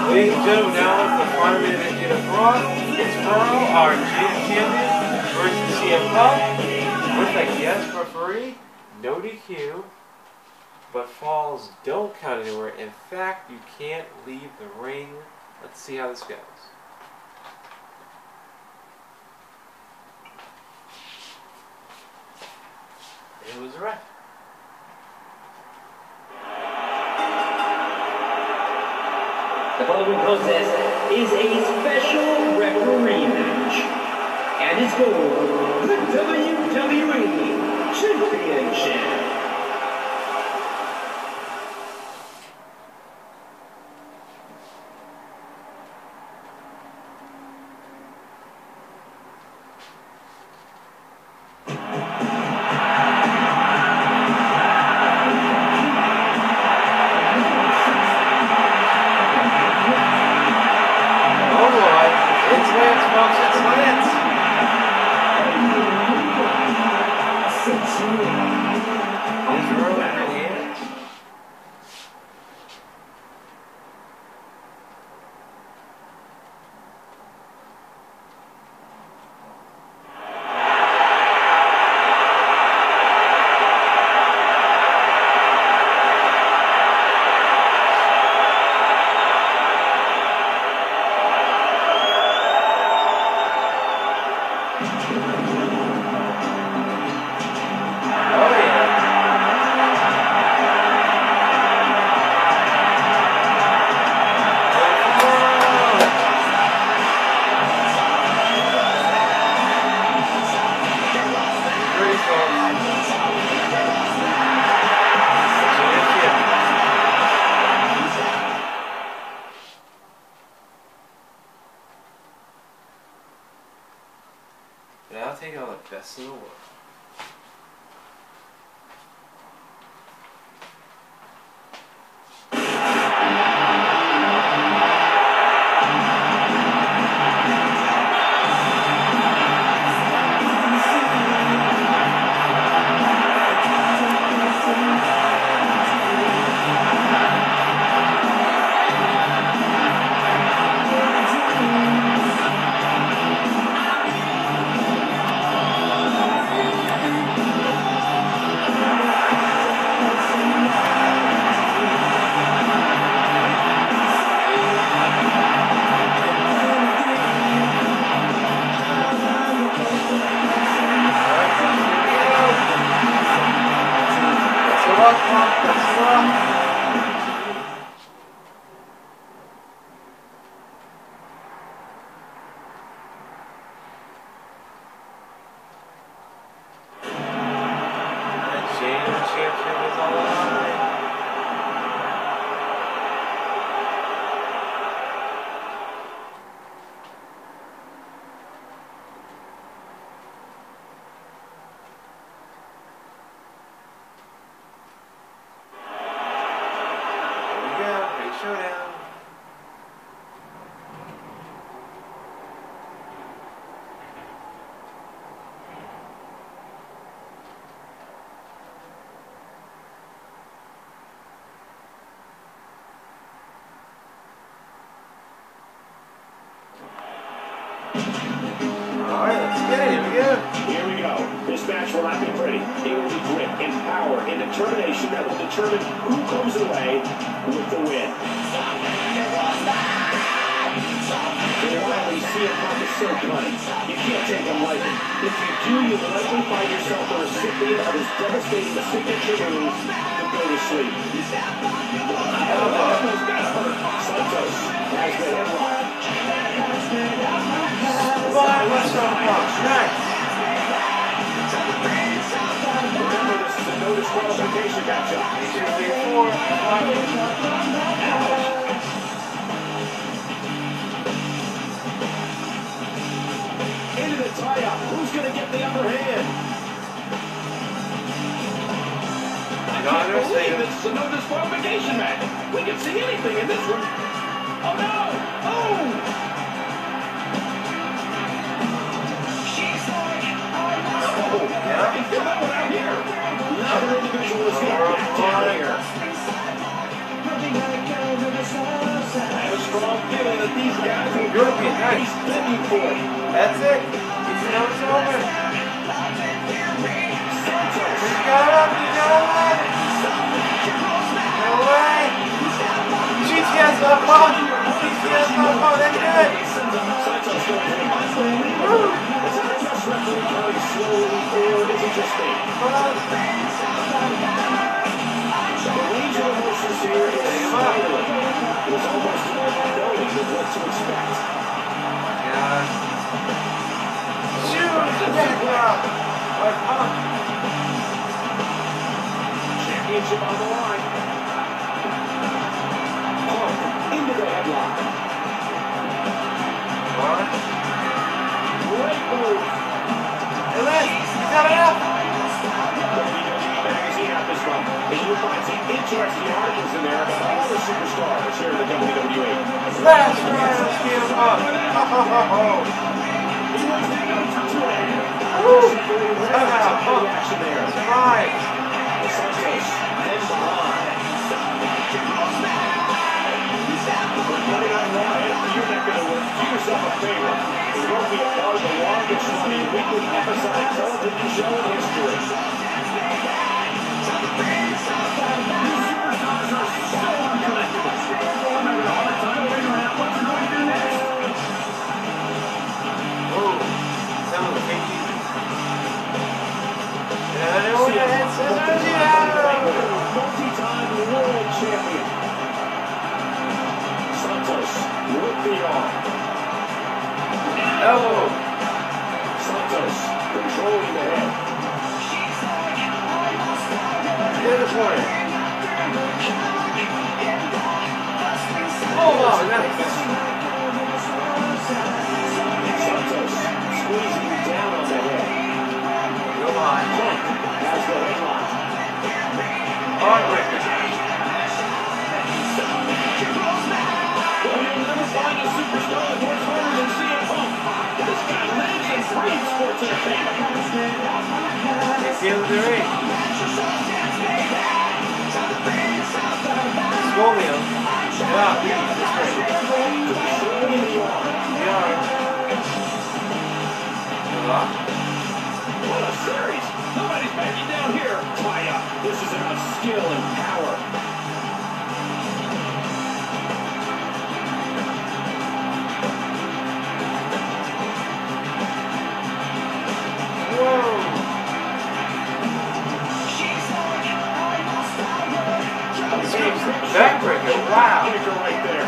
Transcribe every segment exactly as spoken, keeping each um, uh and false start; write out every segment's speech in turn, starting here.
Ladies and gentlemen, now it's the final minute in a draw. It's Rorro, our J W F champion, versus C M Pop. With a guest referee, no D Q, but falls don't count anywhere. In fact, you can't leave the ring. Let's see how this goes. It was a ref. The following contest is a special referee match, and it's for the W W F Championship. But I'll take all the best in the world. Showdown. Alright, let's get it. Here we go. Here we go. This match will not be pretty. It will be grit and power and determination that will determine who comes away with the win. Finally, C M Pop is so cunning. You can't take him lightly. If you do, you will likely find yourself the recipient of his devastating signature move, the go to sleep. Elbow's got hurt. Santos has the headlock. Why, what's wrong? Nice. Remember, this is a no disqualification matchup. Two, three, four, five. Into the tie-up. Who's going to get the upper hand? I can't believe this is a no disqualification match. We can see anything in this one. Oh no! Oh! I can feel that one out here. Another individual is getting back down here. I have a strong European, nice. That's it. It's now it's over. He's got up, he's got up. No way. G T S up on. G T S up on, that's good. Woo. The range of emotions here is silent. It was almost knowing what to expect. Yeah. Shoot the back up. Like, huh? Championship on the line. Punk into the headlock. What? Great move. Hey, Liz, you got it up. W W E Magazine at this one, and you'll find some interesting articles in there about all the superstars here in the W W E. Last round of C M Punk. Ho, ho, ho, ho. He was the number two man. Woo! Somehow, Punk. Action there. Survive. Santos, then behind. Monday Night Raw, if you're not going to work, do yourself a favor. It won't be a part of the longest running weekly episodic television show in history. These superstars are so unpredictable. I'm having a hard time figuring out what they're going to do next. Whoa. Some of the pinky. Yeah, they want to hit scissors, yeah. Multi-time world champion. Santos with the arm. Elbow. Santos controlling the head. In the corner. Oh, wow, nice. Santos squeezing down on the head. Go on. Punk has the headlock. Heartbreaker. Well, you'll never find a superstar that works harder than C M Punk. This guy lives and breathes sports entertainment. It's the end of the ring. Scolio. Yeah, that's great. Controlling the arm. Yeah. Good luck. What a series! Nobody's backing down here. Tie up. This is about skill and power. Whoa. Backbreaker, wow. Backbreaker right there.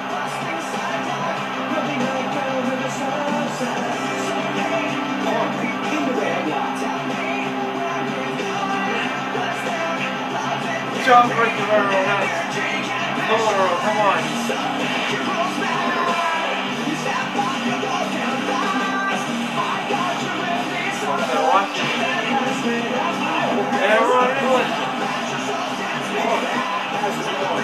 Punk into the headlock. Jump breaker, Rorro, nice. Come on, Rorro, come on. Watch it. And run it. Punk has the arm.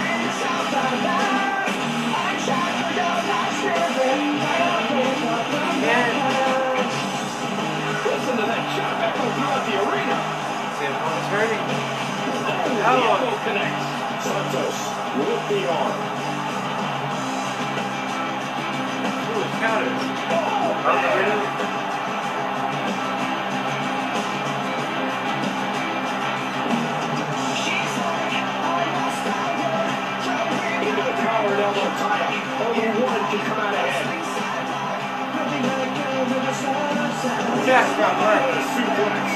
Again. Listen to that shot echo throughout the arena. C M Punk is hurting. The elbow connects. Santos with the arm. Ooh, counter. Oh, On the ring. into the collar and elbow tie-up. Only one can come out ahead. Jack got hurt. Suplex.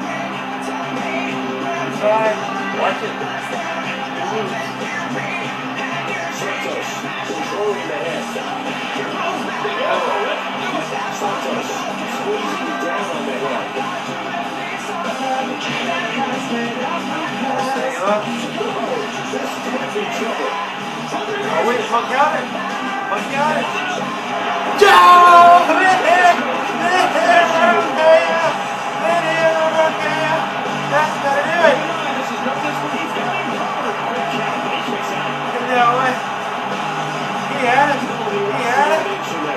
Side. Watch it. Move. Santos controlling the head. Big elbow. Santos squeezing down on the head. Stay up. This can't be trouble. Oh, wait, Punk got it. Punk got it. Joe! Hit him! Hit him! Rorro! Hit him! Rorro! That's gotta do it. This is no different. He's got him covered. Quick count. He kicks out. Get that way. He had it. He had it.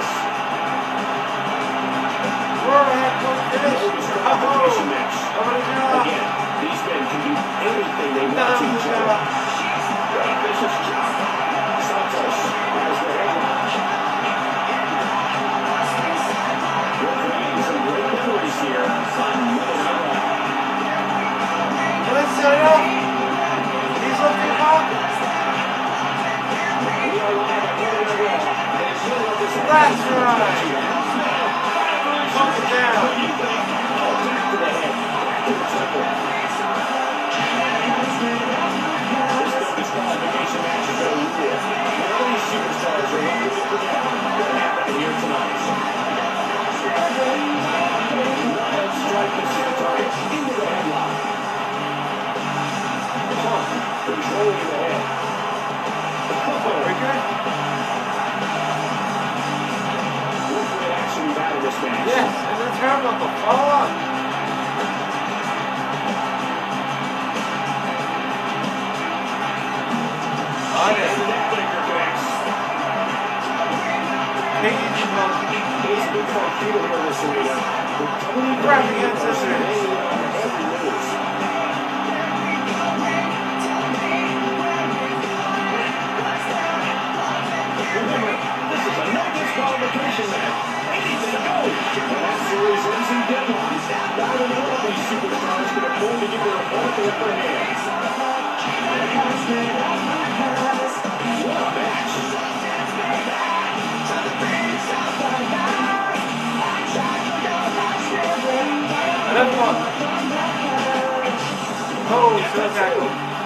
Rorro had to finish. Oh, over the jaw. Again, these men can do anything they want to each other. Great vicious chop. Santos has the headlock. That's right. Pump it down. Superstars are looking to predict what's going to happen here tonight. Wild strike to the target into the headlock. Pump controlling the head. Very good. What great action we've had in this match. Yes, and the turnbuckle. Follow up. On it. It's been fun here in this arena. Grabbing against this every move. Remember, this is a no disqualification match. Anything goes. And that series ends in deadlock. Not in one of these superstars can afford to give their opponent the upper hand. What a match. Another one. Oh, so tackle.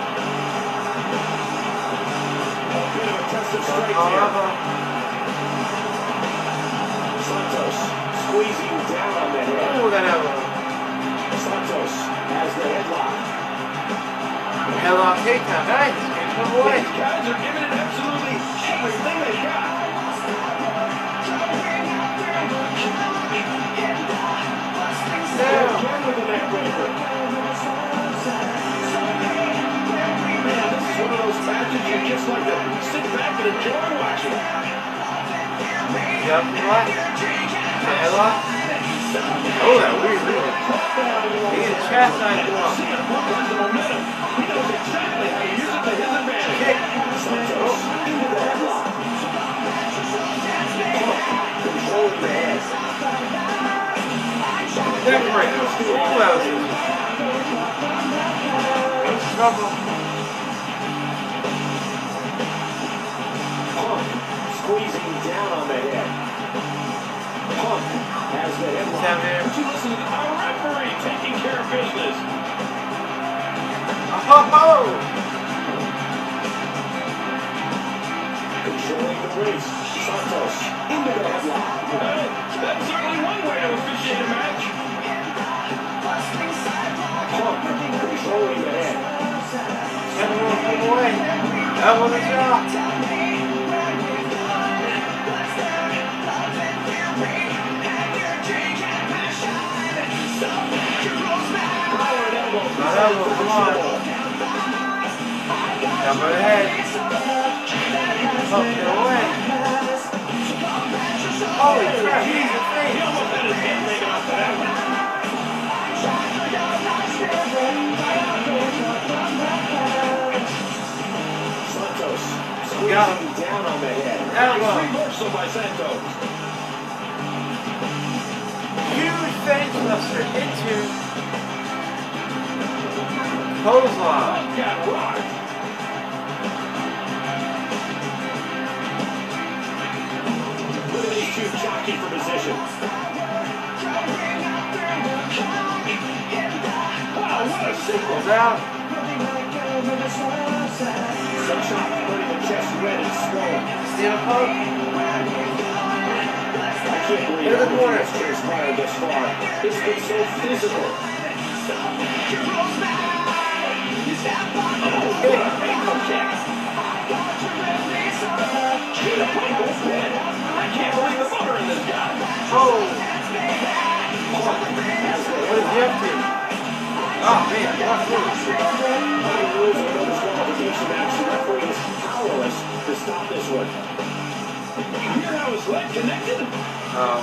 A bit of a test of strength Oh, here. uh-huh. Santos squeezing down on that head. Oh, that elbow. Santos has the headlock. Headlock takedown. Nice. Can't come away. These guys are giving it absolutely everything they got. Down. Again with the neck breaker. Man, this is one of those matches you just like to sit back and enjoy watching. Yep, what? The headlock? Oh, that weird move. He is chastised him off. See the pump on the momentum. He knows exactly how to use it to his advantage. Kick. Santos into the headlock. Controlling the head. Neck breaker. Oh, that was easy. That's trouble. Punk squeezing down on the head. Punk has the headlock. Down there. Would you listen to our referee taking care of business? Oh, ho! Controlling the race. Santos into the headlock. Well, that's certainly one way to officiate a match. Punk controlling the head. Never will come away. That was a job. Power and elbow. Not elbow, come on. Down by the head. Up, get away. Holy crap, he's a He face. almost had his head taken off the head. Santos Got squeezing down on the head. Elbow. Nice reversal by Santos. Huge face buster into clothesline. Got rocked. Look at these two jockeying for position. Wow, what a sequence. Goes out. Sunshot burning the chest red and swollen. Steal a poke. I can't believe Into the how corner. much has transpired thus far. It's been so physical. Oh, Kick. ankle kick. Gee, the ankle's dead. I can't believe the motor in this guy. Oh, Punk has the what is he up to? Oh, man, rough move. Under rules of no disqualification match, the referee is powerless to stop this one. You hear how his leg connected? Oh,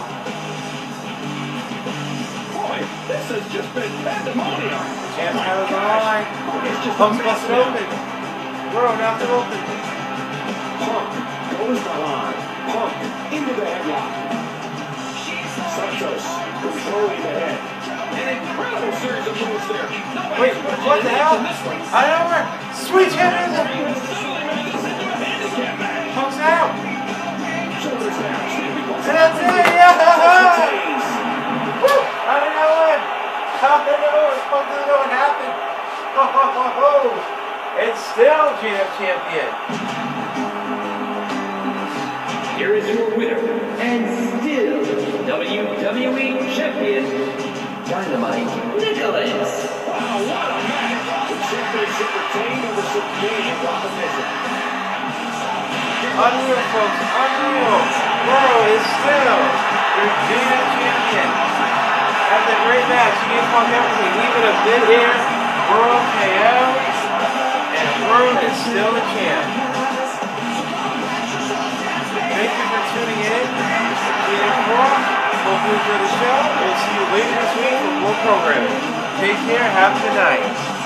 Boy, this has just been pandemonium. Champ has the line. It's just Punk's a mess busted now. open. Rorro knocked him open. Punk goes behind. Punk into the headlock. Santos controlling the head. An incredible series of moves there. Nobody Wait, expected what the an hell? end to this one. I don't know. Sweet champ in there. Suddenly made this into a handicap match. Punk's out. Shoulders down. Stevie And still J W F champion. Here is your winner, and still W W E champion, Dynamite Nicholas. Wow, what a match! The championship retained over some major competition. Unreal, folks, unreal. Rorro is still your J W F champion. After a great match, he gave up everything, even a mid-air World K O, and Rorro is still the champ. Thank you for tuning in. J W F Raw. Hope you enjoyed the show. We'll see you later this week for more programming. Take care. Have a good night.